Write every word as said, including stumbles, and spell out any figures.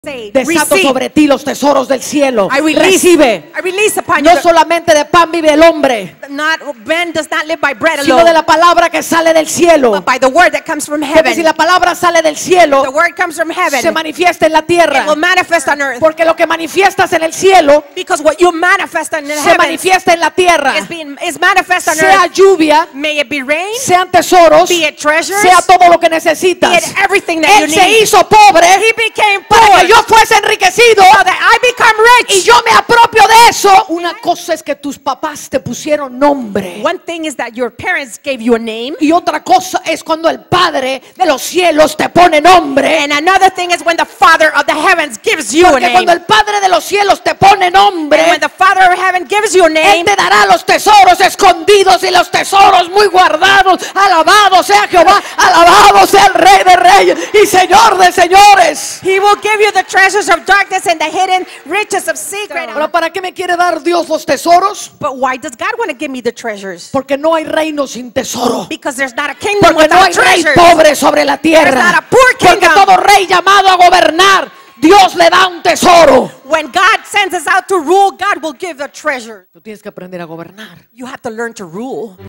Desato sobre ti los tesoros del cielo. I release, Recibe. I release upon No you. solamente de pan vive el hombre, Not, man does not live by bread sino de alone, la palabra que sale del cielo. but by the word that comes from Porque heaven. si la palabra sale del cielo, The word comes from heaven. se manifiesta en la tierra. It will manifest on earth. Porque lo que manifiestas en el cielo Because what you manifest on se heaven manifiesta en la tierra. is being is manifest on Sea earth. lluvia, May it be rain, sean tesoros, be it treasures, sea todo lo que be necesitas. it everything that you Él se need. hizo pobre He became para poor que yo fuese enriquecido so that I become y rich. yo me apropio de eso. Una cosa es que tus papás te pusieron nombre One thing is that your parents gave you a name, y otra cosa es cuando el Padre de los cielos te pone nombre. and another thing is when the Father of the heavens gives you a Porque name. cuando el Padre de los cielos te pone And nombre, when the Father of heaven gives you a Él name, te dará los tesoros escondidos y los tesoros muy guardados. Alabado sea Jehová, alabado sea el Rey de Reyes y Señor de señores. He will give you the treasures of darkness and the hidden riches of secret. Ahora, ¿para qué me quiere dar Dios los tesoros? But why does God want to give me the treasures? Porque no hay reino sin tesoro. Because there's not a kingdom Porque no without hay rey treasures. pobre sobre la There's tierra. not a poor Porque kingdom. todo rey llamado a gobernar, Dios le da un tesoro. When God sends us out to rule, God will give a treasure. Tú tienes que aprender a gobernar. You have to learn to rule.